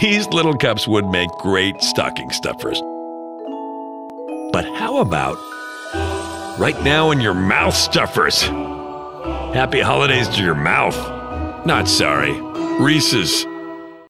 These little cups would make great stocking stuffers. But how about right now in your mouth stuffers? Happy holidays to your mouth. Not sorry. Reese's.